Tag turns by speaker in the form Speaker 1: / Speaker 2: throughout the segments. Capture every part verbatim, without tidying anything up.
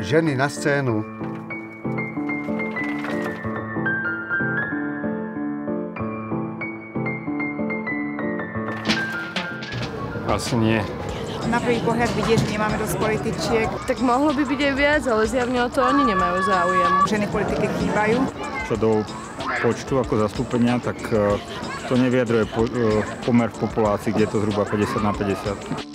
Speaker 1: Ženy na scénu.
Speaker 2: Asi nie.
Speaker 3: Na prvý pohľad vidieť, že nemáme dosť političiek.
Speaker 4: Tak mohlo by byť aj viac, ale zjavne o to oni nemajú záujem.
Speaker 3: Ženy v politike chýbajú.
Speaker 5: Čo do počtu ako zastúpenia, tak to nevyjadruje pomer v populácii, kde je to zhruba päťdesiat na päťdesiat.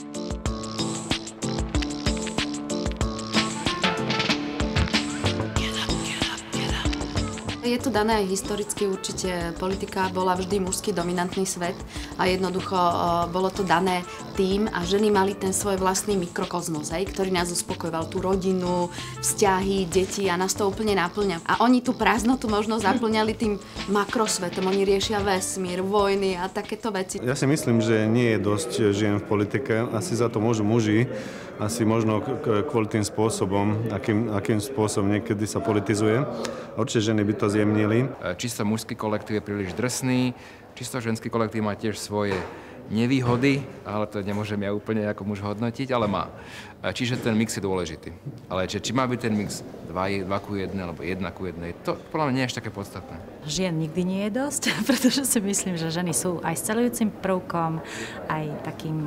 Speaker 6: Je to dané aj historicky, určite politika bola vždy mužský dominantný svet a jednoducho bolo to dané tým a ženy mali ten svoj vlastný mikrokozmos, hej, ktorý nás uspokojoval, tú rodinu, vzťahy, deti a nás to úplne naplňa. A oni tú prázdnotu možno zaplňali tým makrosvetom, oni riešia vesmír, vojny a takéto veci.
Speaker 7: Ja si myslím, že nie je dosť žien v politike, asi za to môžu muži, asi možno kvôli tým spôsobom, akým, akým spôsobom niekedy sa politizuje. Určite ženy by to zjemnili.
Speaker 8: Čisto mužský kolektív je príliš drsný, čisto ženský kolektív má tiež svoje nevýhody, ale to nemôžem ja úplne ako muž hodnotiť, ale má. Čiže ten mix je dôležitý. Ale či, či má byť ten mix dva ku jednej alebo jedna ku jednej, to podľa mňa nie je až také podstatné.
Speaker 9: Žien nikdy nie je dosť, pretože si myslím, že ženy sú aj scelujúcim prvkom, aj takým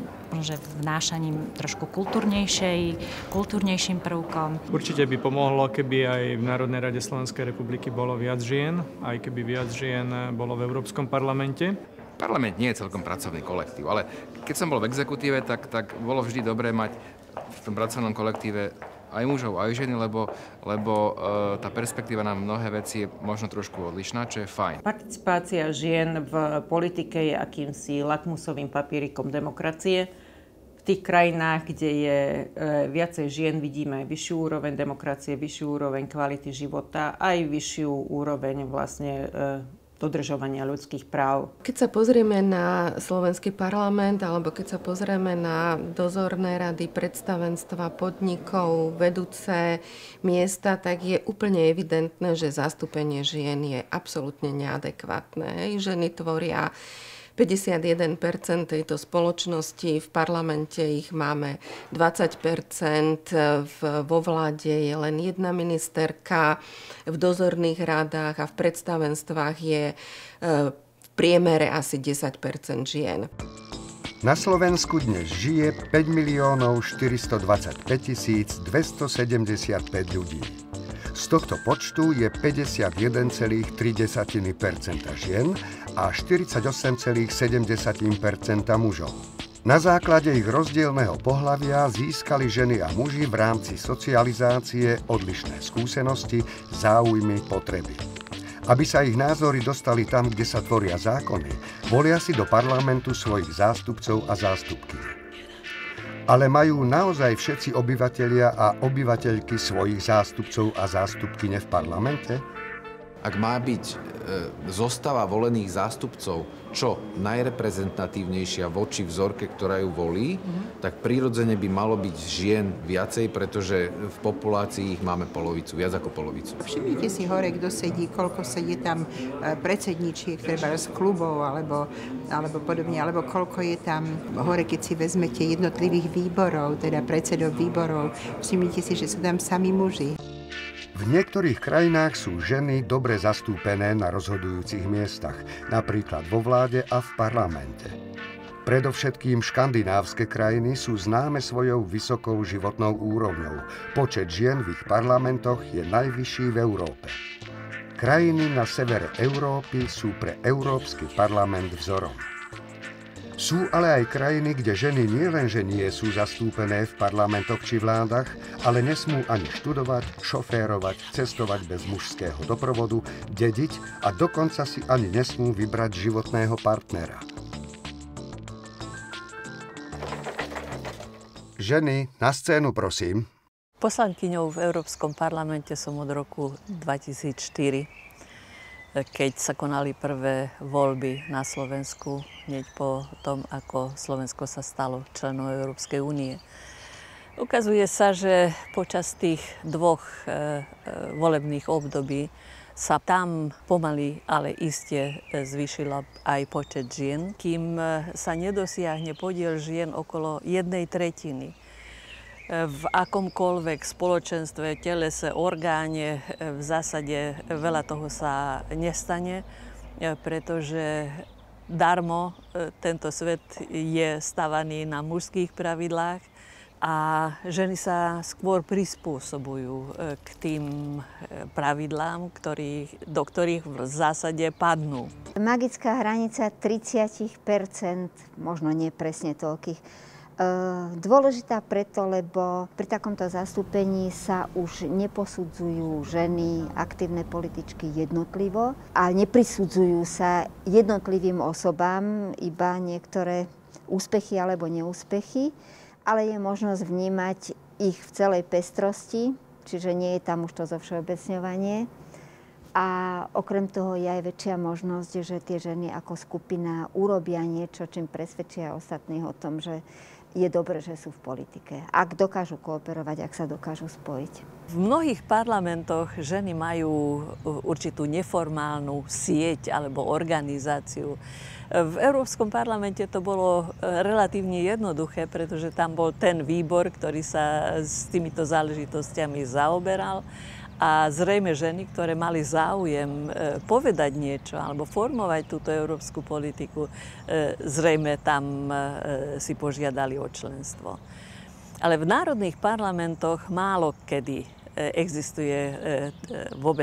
Speaker 9: že vnášaním trošku kultúrnejšej, kultúrnejším prvkom.
Speaker 10: Určite by pomohlo, keby aj v Národnej rade Slovenskej republiky bolo viac žien, aj keby viac žien bolo v Európskom parlamente.
Speaker 8: Parlament nie je celkom pracovný kolektív, ale keď som bol v exekutíve, tak, tak bolo vždy dobré mať v tom pracovnom kolektíve aj mužov, aj ženy, lebo, lebo e, tá perspektíva na mnohé veci je možno trošku odlišná, čo je fajn.
Speaker 11: Participácia žien v politike je akýmsi lakmusovým papierikom demokracie. V tých krajinách, kde je e, viacej žien, vidíme vyššiu úroveň demokracie, vyššiu úroveň kvality života, aj vyššiu úroveň vlastne e, dodržovania ľudských práv.
Speaker 4: Keď sa pozrieme na slovenský parlament, alebo keď sa pozrieme na dozorné rady, predstavenstva, podnikov, vedúce miesta, tak je úplne evidentné, že zastúpenie žien je absolútne neadekvátne. Ženy tvoria päťdesiatjeden percent tejto spoločnosti, v parlamente ich máme dvadsať percent, vo vláde je len jedna ministerka, v dozorných radách a v predstavenstvách je v priemere asi desať percent žien.
Speaker 1: Na Slovensku dnes žije päť miliónov štyristodvadsaťpäť tisíc dvestosedemdesiatpäť ľudí. Z tohto počtu je päťdesiatjeden celá tri percenta žien a štyridsaťosem celá sedem percenta mužov. Na základe ich rozdielneho pohlavia získali ženy a muži v rámci socializácie odlišné skúsenosti, záujmy, potreby. Aby sa ich názory dostali tam, kde sa tvoria zákony, volia si do parlamentu svojich zástupcov a zástupkyne. Ale majú naozaj všetci obyvatelia a obyvateľky svojich zástupcov a zástupkyne v parlamente?
Speaker 12: Ak má byť e, zostava volených zástupcov čo najreprezentatívnejšia voči vzorke, ktorá ju volí, mm-hmm. tak prirodzene by malo byť žien viacej, pretože v populácii ich máme polovicu, viac ako polovicu.
Speaker 13: Všimnite si hore, kto sedí, koľko sedí tam predsedničiek, treba z klubov alebo, alebo podobne, alebo koľko je tam hore, keď si vezmete jednotlivých výborov, teda predsedov výborov. Všimnite si, že sú tam sami muži.
Speaker 1: V niektorých krajinách sú ženy dobre zastúpené na rozhodujúcich miestach, napríklad vo vláde a v parlamente. Predovšetkým škandinávske krajiny sú známe svojou vysokou životnou úrovňou. Počet žien v ich parlamentoch je najvyšší v Európe. Krajiny na severe Európy sú pre Európsky parlament vzorom. Sú ale aj krajiny, kde ženy nielenže nie sú zastúpené v parlamentoch či vládach, ale nesmú ani študovať, šoférovať, cestovať bez mužského doprovodu, dediť a dokonca si ani nesmú vybrať životného partnera. Ženy, na scénu prosím.
Speaker 14: Poslankyňou v Európskom parlamente som od roku dvetisícštyri. Keď sa konali prvé voľby na Slovensku, hneď po tom, ako Slovensko sa stalo členom Európskej únie. Ukazuje sa, že počas tých dvoch e, e, volebných období sa tam pomaly, ale iste zvýšila aj počet žien, kým sa nedosiahne podiel žien okolo jednej tretiny. v akomkoľvek spoločenstve, telese, orgáne v zásade veľa toho sa nestane, pretože darmo tento svet je stavaný na mužských pravidlách a ženy sa skôr prispôsobujú k tým pravidlám, ktorých, do ktorých v zásade padnú.
Speaker 15: Magická hranica tridsať percent, možno nie presne toľkých, dôležitá preto, lebo pri takomto zastúpení sa už neposudzujú ženy, aktívne političky jednotlivo a neprisudzujú sa jednotlivým osobám iba niektoré úspechy alebo neúspechy, ale je možnosť vnímať ich v celej pestrosti, čiže nie je tam už to zovšeobecňovanie. A okrem toho je aj väčšia možnosť, že tie ženy ako skupina urobia niečo, čím presvedčia ostatných o tom, že je dobré, že sú v politike. Ak dokážu kooperovať, ak sa dokážu spojiť.
Speaker 14: V mnohých parlamentoch ženy majú určitú neformálnu sieť alebo organizáciu. V Európskom parlamente to bolo relatívne jednoduché, pretože tam bol ten výbor, ktorý sa s týmito záležitostiami zaoberal. A zrejme ženy, ktoré mali záujem povedať niečo alebo formovať túto európsku politiku, zrejme tam si požiadali o členstvo. Ale v národných parlamentoch málo kedy existuje vôbec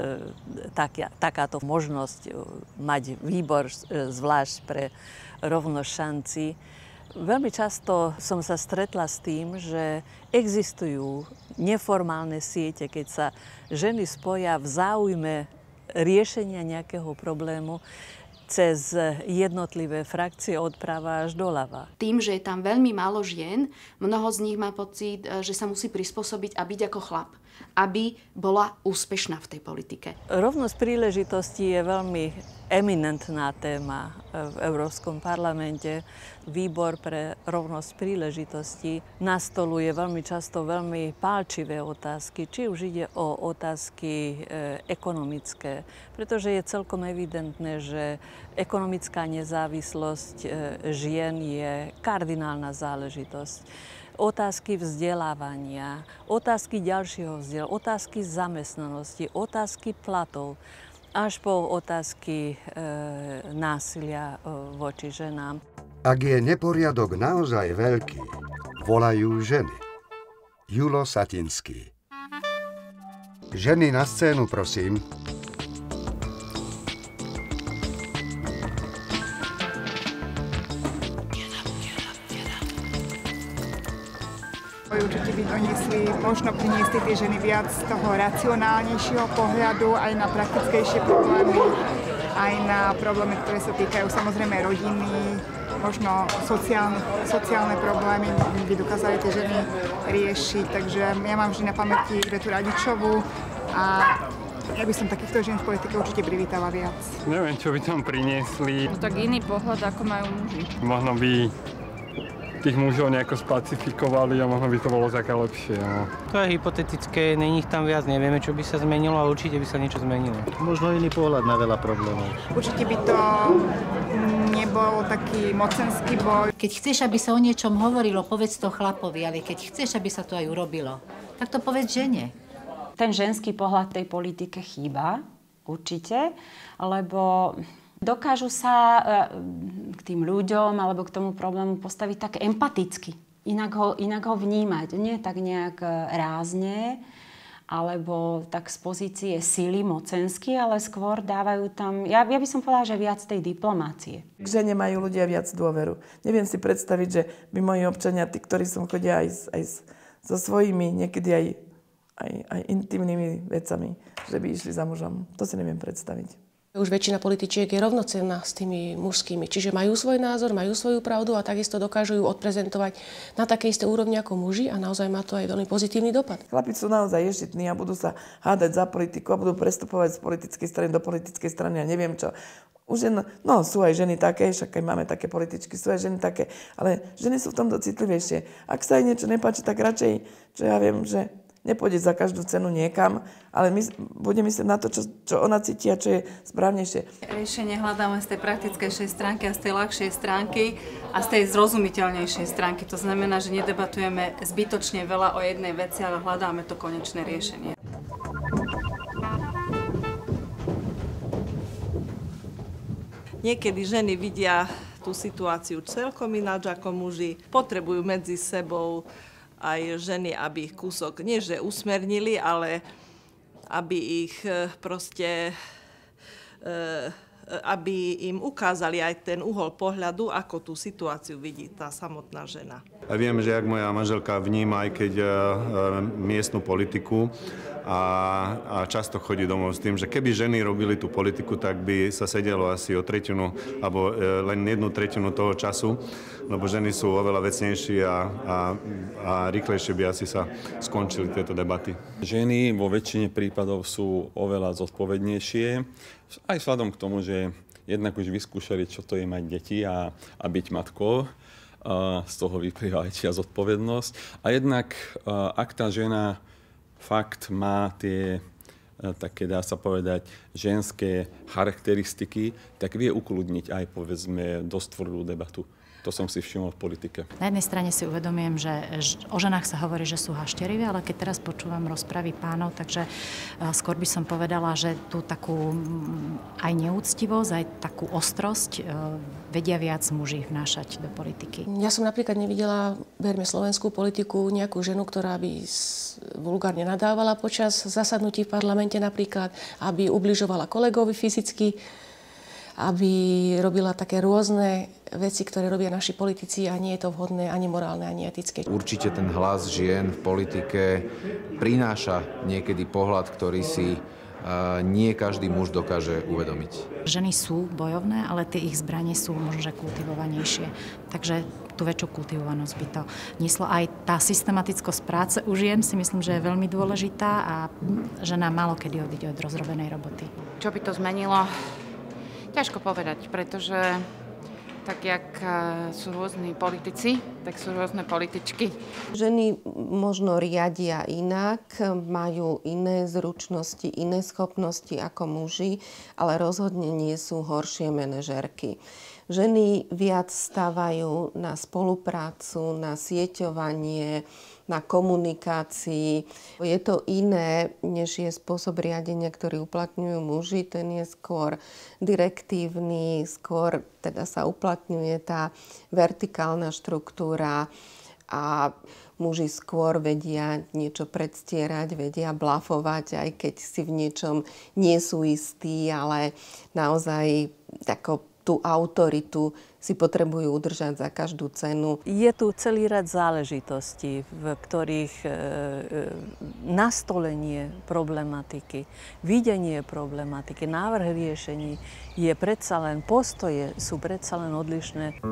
Speaker 14: takáto možnosť mať výbor zvlášť pre rovnosť šancí. Veľmi často som sa stretla s tým, že existujú neformálne siete, keď sa ženy spoja v záujme riešenia nejakého problému cez jednotlivé frakcie od prava až doľava.
Speaker 6: Tým, že je tam veľmi málo žien, mnoho z nich má pocit, že sa musí prispôsobiť a byť ako chlap, aby bola úspešná v tej politike.
Speaker 14: Rovnosť príležitostí je veľmi eminentná téma v Európskom parlamente. Výbor pre rovnosť príležitostí nastoluje veľmi často veľmi pálčivé otázky, či už ide o otázky ekonomické, pretože je celkom evidentné, že ekonomická nezávislosť žien je kardinálna záležitosť. Otázky vzdelávania, otázky ďalšieho vzdelávania, otázky zamestnanosti, otázky platov, až po otázky e, násilia e, voči ženám.
Speaker 1: Ak je neporiadok naozaj veľký, volajú ženy. Julo Satinský. Ženy na scénu, prosím.
Speaker 3: Určite by doniesli, možno priniesli tie ženy viac z toho racionálnejšieho pohľadu aj na praktickejšie problémy, aj na problémy, ktoré sa týkajú samozrejme rodiny, možno sociálne, sociálne problémy by dokázali tie ženy riešiť. Takže ja mám vždy na pamäti Ivetu Radičovú a ja by som takýchto žien v politike určite privítala viac.
Speaker 2: Neviem, čo by tam priniesli.
Speaker 16: No, tak iný pohľad, ako majú muži.
Speaker 2: Možno by tých mužov nejako spacifikovali a možno by to bolo také lepšie. No.
Speaker 17: To je hypotetické, není ich tam viac, nevieme, čo by sa zmenilo, ale určite by sa niečo zmenilo. Možno iný pohľad na veľa problémov.
Speaker 3: Určite by to nebol taký mocenský boj.
Speaker 18: Keď chceš, aby sa o niečom hovorilo, povedz to chlapovi, ale keď chceš, aby sa to aj urobilo, tak to povedz žene.
Speaker 19: Ten ženský pohľad tej politike chýba, určite, lebo dokážu sa k tým ľuďom alebo k tomu problému postaviť tak empaticky. Inak ho, inak ho vnímať. Nie tak nejak rázne alebo tak z pozície síly mocensky, ale skôr dávajú tam, ja, ja by som povedala, že viac tej diplomácie.
Speaker 20: K žene majú ľudia viac dôveru. Neviem si predstaviť, že by moji občania, tí, ktorí som chodia aj, aj so svojimi, niekedy aj, aj, aj intimnými vecami, že by išli za mužom. To si neviem predstaviť.
Speaker 21: Už väčšina političiek je rovnocenná s tými mužskými, čiže majú svoj názor, majú svoju pravdu a takisto dokážu ju odprezentovať na také isté úrovni ako muži a naozaj má to aj veľmi pozitívny dopad.
Speaker 20: Chlapi sú naozaj ješitní a budú sa hádať za politiku a budú prestupovať z politickej strany do politickej strany a neviem čo. Už jen, no sú aj ženy také, však aj máme také političky, sú aj ženy také, ale ženy sú v tomto citlivejšie. Ak sa aj niečo nepáči, tak radšej, čo ja viem, že nepôjde za každú cenu niekam, ale my, bude myslieť na to, čo, čo ona cíti a čo je správnejšie.
Speaker 5: Riešenie hľadáme z tej praktickejšej stránky a z tej ľahšej stránky a z tej zrozumiteľnejšej stránky. To znamená, že nedebatujeme zbytočne veľa o jednej veci, ale hľadáme to konečné riešenie.
Speaker 22: Niekedy ženy vidia tú situáciu celkom ináč ako muži. Potrebujú medzi sebou aj ženy, aby ich kúsok, nie že usmernili, ale aby ich proste, aby im ukázali aj ten uhol pohľadu, ako tú situáciu vidí tá samotná žena.
Speaker 7: A viem, že jak moja manželka vníma aj keď miestnu politiku, A, a často chodí domov s tým, že keby ženy robili tú politiku, tak by sa sedelo asi o tretinu, alebo len jednu tretinu toho času, lebo ženy sú oveľa vecnejší a, a, a rýchlejšie by asi sa skončili tieto debaty.
Speaker 23: Ženy vo väčšine prípadov sú oveľa zodpovednejšie, aj vzhľadom k tomu, že jednak už vyskúšali, čo to je mať deti a, a byť matkou. A z toho vyplýva aj čia zodpovednosť. A jednak, ak tá žena fakt má tie, také dá sa povedať, ženské charakteristiky, tak vie ukludniť aj, povedzme, dosť tvrdú debatu. To som si všimol v politike.
Speaker 9: Na jednej strane si uvedomujem, že o ženách sa hovorí, že sú hašterivé, ale keď teraz počúvam rozpravy pánov, takže skôr by som povedala, že tú takú aj neúctivosť, aj takú ostrosť vedia viac muži vnášať do politiky.
Speaker 21: Ja som napríklad nevidela, berme slovenskú politiku, nejakú ženu, ktorá by vulgárne nadávala počas zasadnutí v parlamente napríklad, aby ubližovala kolegovi fyzicky, aby robila také rôzne veci, ktoré robia naši politici a nie je to vhodné ani morálne, ani etické.
Speaker 12: Určite ten hlas žien v politike prináša niekedy pohľad, ktorý si uh, nie každý muž dokáže uvedomiť.
Speaker 9: Ženy sú bojovné, ale tie ich zbranie sú možno kultivovanejšie. Takže tú väčšiu kultivovanosť by to neslo. Aj tá systematickosť práce u žien si myslím, že je veľmi dôležitá a žena málo kedy odíde od rozrobenej roboty.
Speaker 24: Čo by to zmenilo? Ťažko povedať, pretože tak, jak sú rôzni politici, tak sú rôzne političky.
Speaker 4: Ženy možno riadia inak, majú iné zručnosti, iné schopnosti ako muži, ale rozhodne nie sú horšie manažérky. Ženy viac stavajú na spoluprácu, na sieťovanie, na komunikácii. Je to iné, než je spôsob riadenia, ktorý uplatňujú muži. Ten je skôr direktívny, skôr teda sa uplatňuje tá vertikálna štruktúra a muži skôr vedia niečo predstierať, vedia blafovať, aj keď si v niečom nie sú istí, ale naozaj tako tú autoritu si potrebujú udržať za každú cenu.
Speaker 14: Je tu celý rad záležitostí, v ktorých e, e, nastolenie problematiky, videnie problematiky, návrh riešení je predsa len, postoje sú predsa len odlišné.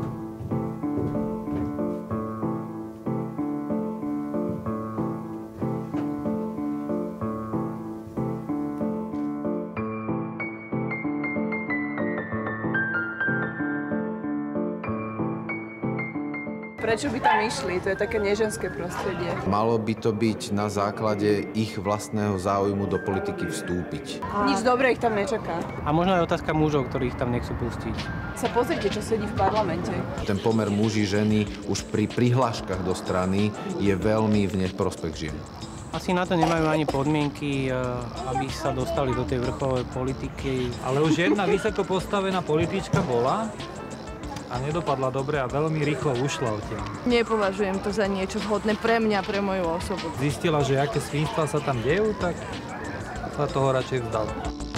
Speaker 25: Prečo by tam išli? To je také neženské prostredie.
Speaker 12: Malo by to byť na základe ich vlastného záujmu do politiky vstúpiť.
Speaker 25: A... Nič dobré ich tam nečaká.
Speaker 17: A možno aj otázka mužov, ktorých tam nechcú pustiť.
Speaker 25: Sa pozrite, čo sedí v parlamente.
Speaker 12: Ten pomer muži-ženy už pri prihláškach do strany je veľmi v neprospech žien.
Speaker 17: Asi na to nemajú ani podmienky, aby sa dostali do tej vrcholovej politiky.
Speaker 26: Ale už jedna vysoko postavená politička bola a nedopadla dobre a veľmi rýchlo ušla odtiaľ.
Speaker 25: Nepovažujem to za niečo vhodné pre mňa, pre moju osobu.
Speaker 26: Zistila, že aké svinstva sa tam dejú, tak sa toho radšej vzdala.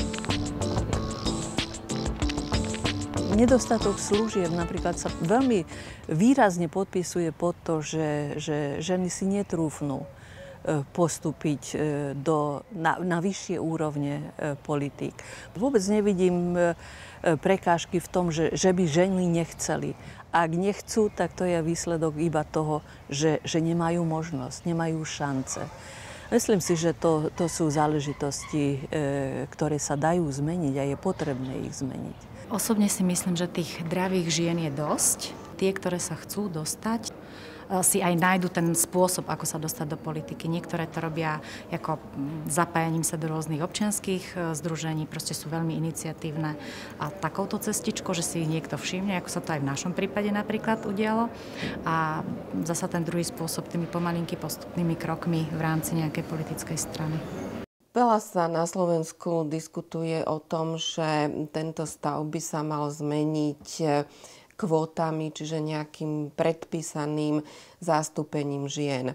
Speaker 14: Nedostatok služieb napríklad sa veľmi výrazne podpisuje pod to, že, že ženy si netrúfnú postúpiť do, na, na vyššie úrovne politík. Vôbec nevidím prekážky v tom, že, že by ženy nechceli. Ak nechcú, tak to je výsledok iba toho, že, že nemajú možnosť, nemajú šance. Myslím si, že to, to sú záležitosti, ktoré sa dajú zmeniť a je potrebné ich zmeniť.
Speaker 9: Osobne si myslím, že tých dravých žien je dosť. Tie, ktoré sa chcú dostať si aj nájdu ten spôsob, ako sa dostať do politiky. Niektoré to robia ako zapájaním sa do rôznych občianskych združení, proste sú veľmi iniciatívne a takouto cestičkou, že si ich niekto všimne, ako sa to aj v našom prípade napríklad udialo. A zasa ten druhý spôsob tými pomalinky postupnými krokmi v rámci nejakej politickej strany.
Speaker 4: Veľa sa na Slovensku diskutuje o tom, že tento stav by sa mal zmeniť kvótami, čiže nejakým predpísaným zastúpením žien.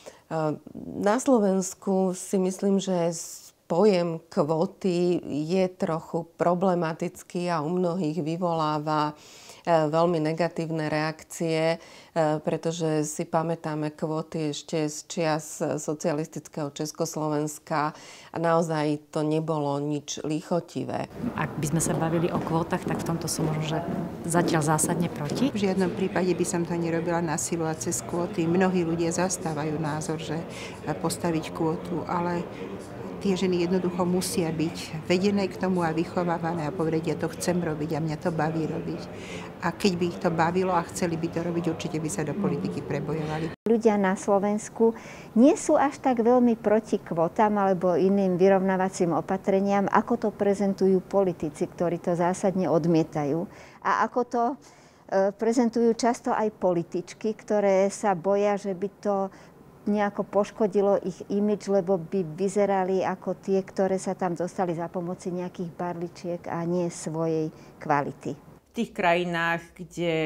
Speaker 4: Na Slovensku si myslím, že pojem kvóty je trochu problematický a u mnohých vyvoláva veľmi negatívne reakcie, pretože si pamätáme kvóty ešte z čias socialistického Československa a naozaj to nebolo nič lichotivé.
Speaker 9: Ak by sme sa bavili o kvótach, tak v tomto som možno, že zatiaľ zásadne proti.
Speaker 6: V žiadnom prípade by som to nerobila na silu a cez kvóty. Mnohí ľudia zastávajú názor, že postaviť kvótu, ale tie ženy jednoducho musia byť vedené k tomu a vychovávané a povedať, ja to chcem robiť a mňa to baví robiť. A keď by ich to bavilo a chceli by to robiť, určite by sa do politiky prebojovali.
Speaker 8: Ľudia na Slovensku nie sú až tak veľmi proti kvotám alebo iným vyrovnávacím opatreniam, ako to prezentujú politici, ktorí to zásadne odmietajú. A ako to e, prezentujú často aj političky, ktoré sa boja, že by to nejako poškodilo ich imidž, lebo by vyzerali ako tie, ktoré sa tam dostali za pomoci nejakých barličiek a nie svojej kvality.
Speaker 10: V tých krajinách, kde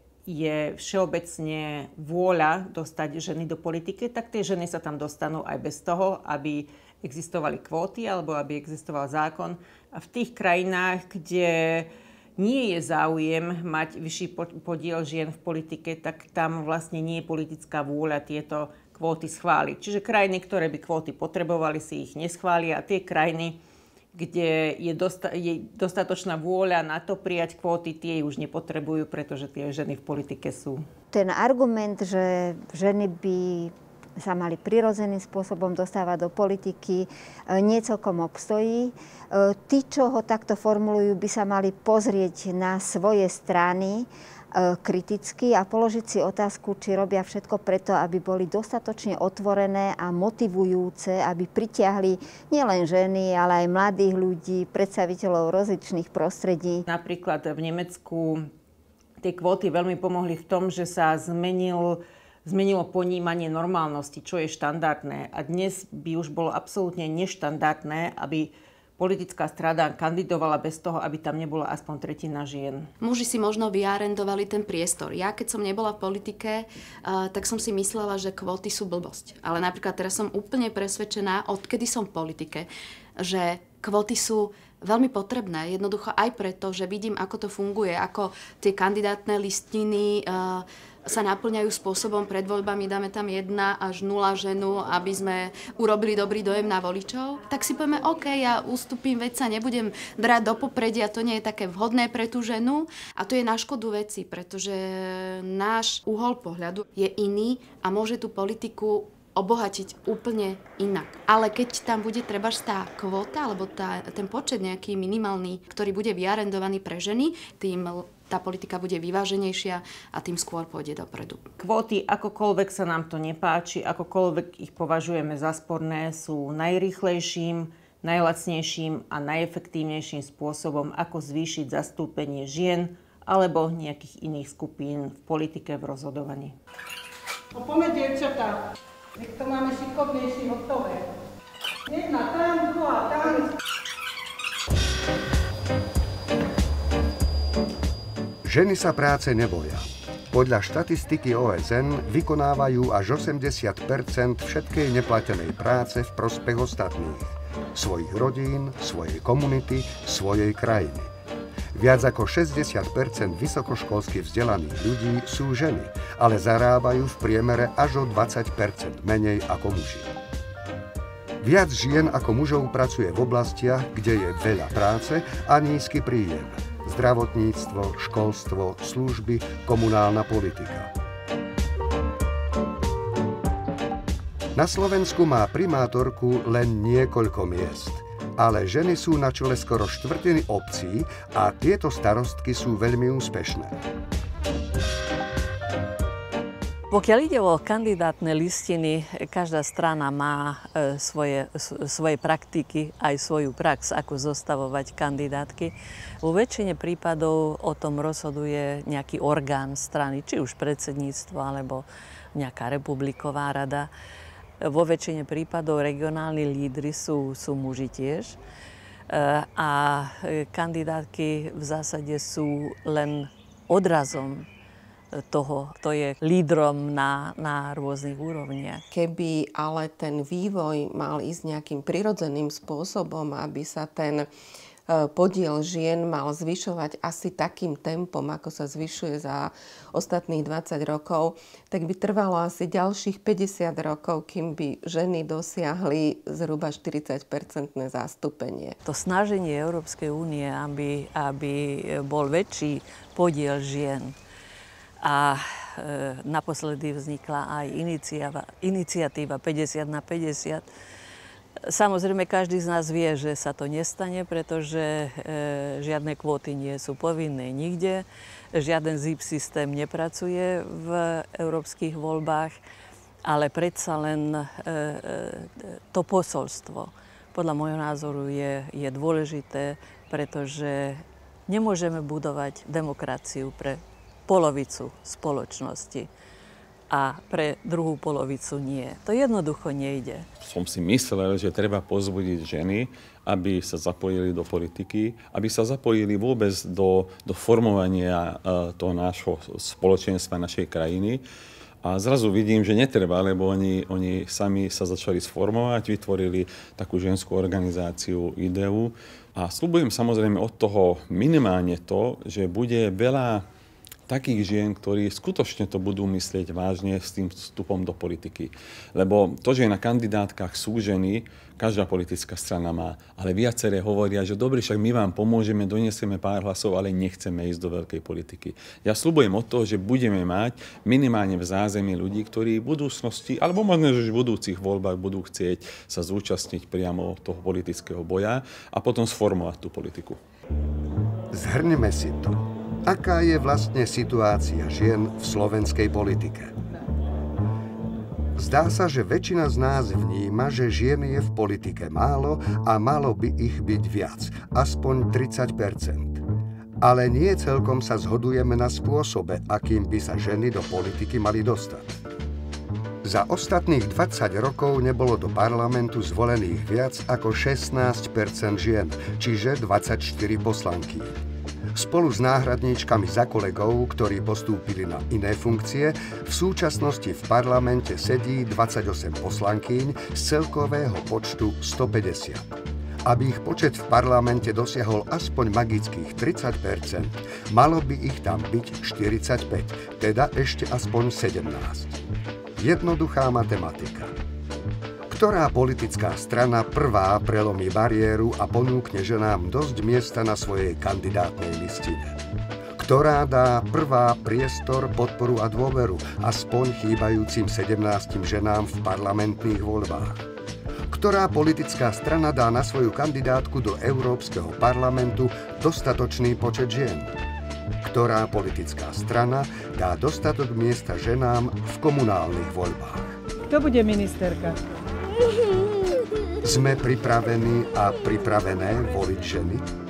Speaker 10: je všeobecne vôľa dostať ženy do politiky, tak tie ženy sa tam dostanú aj bez toho, aby existovali kvóty alebo aby existoval zákon. A v tých krajinách, kde nie je záujem mať vyšší podiel žien v politike, tak tam vlastne nie je politická vôľa tieto kvóty schváliť. Čiže krajiny, ktoré by kvóty potrebovali, si ich neschvália a tie krajiny, kde je, dosta- je dostatočná vôľa na to prijať kvóty, tie už nepotrebujú, pretože tie ženy v politike sú.
Speaker 8: Ten argument, že ženy by sa mali prirodzeným spôsobom dostávať do politiky, nie celkom obstojí. Tí, čo ho takto formulujú, by sa mali pozrieť na svoje strany kriticky a položiť si otázku, či robia všetko preto, aby boli dostatočne otvorené a motivujúce, aby pritiahli nielen ženy, ale aj mladých ľudí, predstaviteľov rozličných prostredí.
Speaker 10: Napríklad v Nemecku tie kvóty veľmi pomohli v tom, že sa zmenil, zmenilo ponímanie normálnosti, čo je štandardné. A dnes by už bolo absolútne neštandardné, aby politická strana kandidovala bez toho, aby tam nebola aspoň tretina žien.
Speaker 11: Muži si možno vyarendovali ten priestor. Ja, keď som nebola v politike, uh, tak som si myslela, že kvóty sú blbosť. Ale napríklad teraz som úplne presvedčená, odkedy som v politike, že kvóty sú veľmi potrebné. Jednoducho aj preto, že vidím, ako to funguje, ako tie kandidátne listiny uh, sa naplňajú spôsobom, pred voľbami dáme tam jedna až nula ženu, aby sme urobili dobrý dojem na voličov, tak si povieme, OK, ja ustúpim, veď sa nebudem drať do popredia, to nie je také vhodné pre tú ženu. A to je na škodu veci, pretože náš uhol pohľadu je iný a môže tú politiku obohatiť úplne inak. Ale keď tam bude trebárs tá kvóta, alebo tá, ten počet nejaký minimálny, ktorý bude vyarendovaný pre ženy, tým tá politika bude vyváženejšia a tým skôr pôjde dopredu.
Speaker 10: Kvóty, akokoľvek sa nám to nepáči, akokoľvek ich považujeme za sporné, sú najrýchlejším, najlacnejším a najefektívnejším spôsobom, ako zvýšiť zastúpenie žien alebo nejakých iných skupín v politike v rozhodovaní.
Speaker 13: No poďme, dievčatá, nech to máme šikovnejší hotové. Jedna tam, druhá tam.
Speaker 1: Ženy sa práce neboja. Podľa štatistiky O S N vykonávajú až osemdesiat percent všetkej neplatenej práce v prospech ostatných. Svojich rodín, svojej komunity, svojej krajiny. Viac ako šesťdesiat percent vysokoškolsky vzdelaných ľudí sú ženy, ale zarábajú v priemere až o dvadsať percent menej ako muži. Viac žien ako mužov pracuje v oblastiach, kde je veľa práce a nízky príjem. Zdravotníctvo, školstvo, služby, komunálna politika. Na Slovensku má primátorku len niekoľko miest, ale ženy sú na čele skoro štvrtiny obcí a tieto starostky sú veľmi úspešné.
Speaker 14: Pokiaľ ide o kandidátne listiny, každá strana má svoje, svoje praktiky, aj svoju prax, ako zostavovať kandidátky. Vo väčšine prípadov o tom rozhoduje nejaký orgán strany, či už predsedníctvo, alebo nejaká republiková rada. Vo väčšine prípadov regionálni lídri sú, sú muži tiež. A kandidátky v zásade sú len odrazom toho, kto je lídrom na, na rôznych úrovniach.
Speaker 4: Keby ale ten vývoj mal ísť nejakým prirodzeným spôsobom, aby sa ten podiel žien mal zvyšovať asi takým tempom, ako sa zvyšuje za ostatných dvadsať rokov, tak by trvalo asi ďalších päťdesiat rokov, kým by ženy dosiahli zhruba štyridsaťpercentné zastúpenie.
Speaker 14: To snaženie Európskej únie, aby, aby bol väčší podiel žien, a e, naposledy vznikla aj iniciatíva, iniciatíva päťdesiat na päťdesiat. Samozrejme, každý z nás vie, že sa to nestane, pretože e, žiadne kvóty nie sú povinné nikde, žiaden zip systém nepracuje v európskych voľbách, ale predsa len e, e, to posolstvo, podľa môjho názoru, je, je dôležité, pretože nemôžeme budovať demokraciu pre polovicu spoločnosti a pre druhú polovicu nie. To jednoducho nejde.
Speaker 23: Som si myslel, že treba pozbudiť ženy, aby sa zapojili do politiky, aby sa zapojili vôbec do, do formovania uh, toho nášho spoločenstva, našej krajiny. A zrazu vidím, že netreba, lebo oni, oni sami sa začali sformovať, vytvorili takú ženskú organizáciu Ideu. A sľubujem samozrejme od toho minimálne to, že bude veľa takých žien, ktorí skutočne to budú myslieť vážne s tým vstupom do politiky. Lebo to, že na kandidátkach sú ženy, každá politická strana má, ale viaceré hovoria, že dobre, však my vám pomôžeme, doniesieme pár hlasov, ale nechceme ísť do veľkej politiky. Ja sľubujem od toho, že budeme mať minimálne v zázemí ľudí, ktorí v budúcnosti, alebo možno, že v budúcich voľbách budú chcieť sa zúčastniť priamo toho politického boja a potom sformovať tú politiku.
Speaker 1: Zhrňme si to. Aká je vlastne situácia žien v slovenskej politike? Zdá sa, že väčšina z nás vníma, že žien je v politike málo a malo by ich byť viac, aspoň tridsať percent. Ale nie celkom sa zhodujeme na spôsobe, akým by sa ženy do politiky mali dostať. Za ostatných dvadsať rokov nebolo do parlamentu zvolených viac ako šestnásť percent žien, čiže dvadsaťštyri poslanky. Spolu s náhradníčkami za kolegov, ktorí postúpili na iné funkcie, v súčasnosti v parlamente sedí dvadsaťosem poslankýň z celkového počtu stopäťdesiat. Aby ich počet v parlamente dosiahol aspoň magických tridsať percent, malo by ich tam byť štyridsaťpäť, teda ešte aspoň sedemnásť. Jednoduchá matematika. Ktorá politická strana prvá prelomí bariéru a ponúkne ženám dosť miesta na svojej kandidátnej listine? Ktorá dá prvá priestor, podporu a dôveru aspoň chýbajúcim sedemnástim ženám v parlamentných voľbách? Ktorá politická strana dá na svoju kandidátku do Európskeho parlamentu dostatočný počet žien? Ktorá politická strana dá dostatok miesta ženám v komunálnych voľbách?
Speaker 2: Kto bude ministerka?
Speaker 1: Sme pripravení a pripravené voliť ženy?